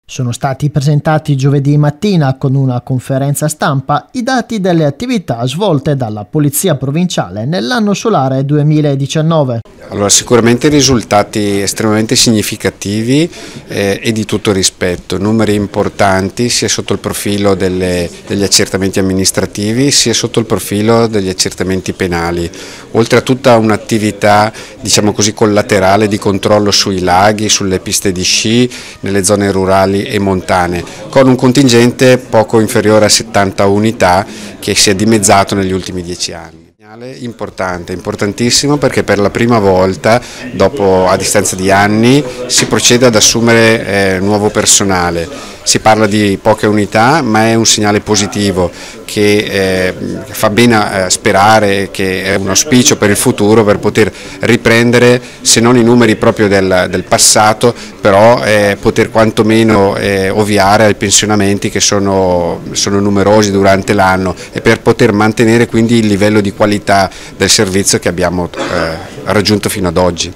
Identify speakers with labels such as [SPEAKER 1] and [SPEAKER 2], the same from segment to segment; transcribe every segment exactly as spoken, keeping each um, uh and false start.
[SPEAKER 1] Sono stati presentati giovedì mattina con una conferenza stampa i dati delle attività svolte dalla Polizia Provinciale nell'anno solare duemiladiciannove.
[SPEAKER 2] Allora, sicuramente risultati estremamente significativi eh, e di tutto rispetto, numeri importanti sia sotto il profilo delle, degli accertamenti amministrativi sia sotto il profilo degli accertamenti penali, oltre a tutta un'attività diciamo così collaterale di controllo sui laghi, sulle piste di sci, nelle zone rurali e montane, con un contingente poco inferiore a settanta unità che si è dimezzato negli ultimi dieci anni. Importante, importantissimo perché per la prima volta, dopo a distanza di anni, si procede ad assumere eh, nuovo personale. Si parla di poche unità, ma è un segnale positivo che eh, fa bene sperare, che è un auspicio per il futuro per poter riprendere, se non i numeri proprio del, del passato, però eh, poter quantomeno eh, ovviare ai pensionamenti che sono, sono numerosi durante l'anno e per poter mantenere quindi il livello di qualità del servizio che abbiamo eh, raggiunto fino ad oggi.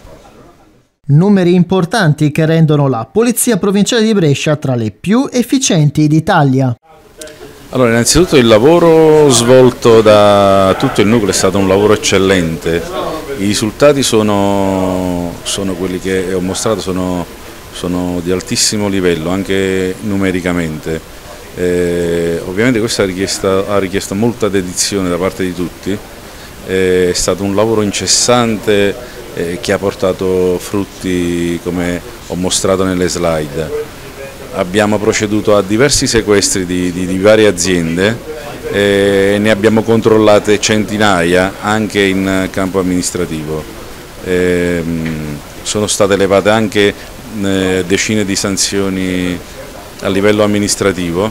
[SPEAKER 1] Numeri importanti che rendono la Polizia Provinciale di Brescia tra le più efficienti d'Italia.
[SPEAKER 3] Allora, innanzitutto il lavoro svolto da tutto il nucleo è stato un lavoro eccellente. I risultati sono, sono quelli che ho mostrato, sono, sono di altissimo livello, anche numericamente. Eh, ovviamente questo ha, richiesto, ha richiesto molta dedizione da parte di tutti, eh, è stato un lavoro incessante eh, che ha portato frutti come ho mostrato nelle slide. Abbiamo proceduto a diversi sequestri di, di, di varie aziende e eh, ne abbiamo controllate centinaia anche in campo amministrativo. Eh, sono state levate anche eh, decine di sanzioni a livello amministrativo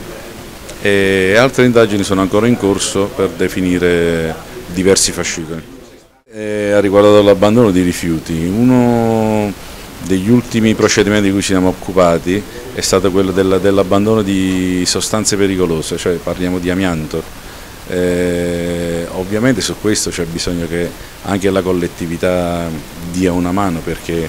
[SPEAKER 3] e altre indagini sono ancora in corso per definire diversi fascicoli. E ha riguardato l'abbandono di rifiuti. Uno degli ultimi procedimenti di cui ci siamo occupati è stato quello dell'abbandono di sostanze pericolose, cioè parliamo di amianto. Eh, ovviamente su questo c'è bisogno che anche la collettività dia una mano perché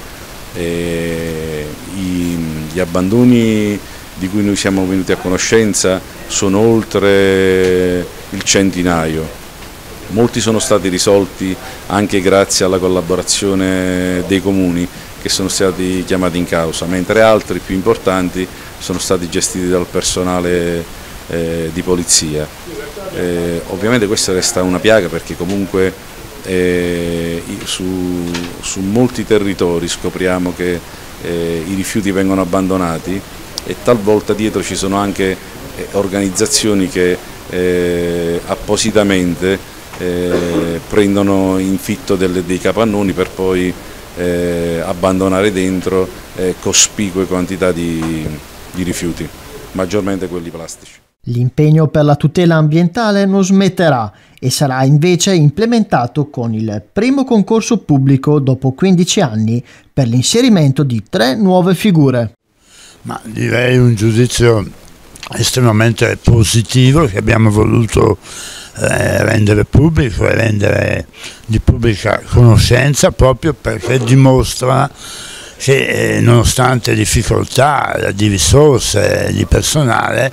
[SPEAKER 3] eh, i, gli abbandoni di cui noi siamo venuti a conoscenza sono oltre il centinaio. Molti sono stati risolti anche grazie alla collaborazione dei comuni che sono stati chiamati in causa, mentre altri più importanti sono stati gestiti dal personale eh, di polizia. Eh, ovviamente questa resta una piaga perché comunque eh, su, su molti territori scopriamo che eh, i rifiuti vengono abbandonati e talvolta dietro ci sono anche eh, organizzazioni che eh, appositamente eh, prendono in fitto delle, dei capannoni per poi eh, abbandonare dentro eh, cospicue quantità di, di rifiuti, maggiormente quelli plastici.
[SPEAKER 1] L'impegno per la tutela ambientale non smetterà e sarà invece implementato con il primo concorso pubblico dopo quindici anni per l'inserimento di tre nuove figure.
[SPEAKER 4] Ma direi un giudizio estremamente positivo che abbiamo voluto eh, rendere pubblico e rendere di pubblica conoscenza proprio perché dimostra che eh, nonostante difficoltà di risorse, di personale,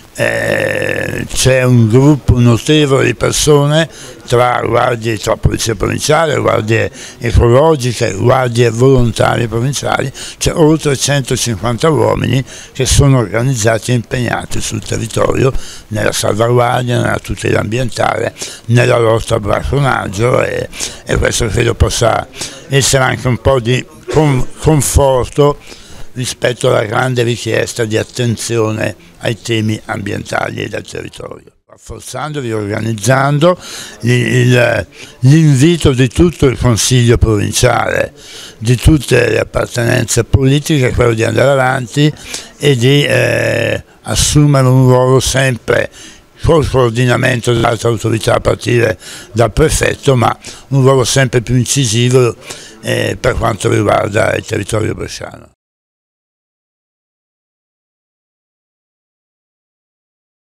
[SPEAKER 4] Eh, c'è un gruppo notevole di persone tra guardie, tra polizia provinciale, guardie ecologiche, guardie volontarie provinciali, c'è oltre centocinquanta uomini che sono organizzati e impegnati sul territorio nella salvaguardia, nella tutela ambientale, nella lotta al bracconaggio e, e questo credo possa essere anche un po' di con, conforto rispetto alla grande richiesta di attenzione ai temi ambientali e del territorio. Rafforzando, riorganizzando l'invito di tutto il Consiglio provinciale, di tutte le appartenenze politiche, è quello di andare avanti e di eh, assumere un ruolo sempre col coordinamento delle altre autorità a partire dal prefetto, ma un ruolo sempre più incisivo eh, per quanto riguarda il territorio bresciano.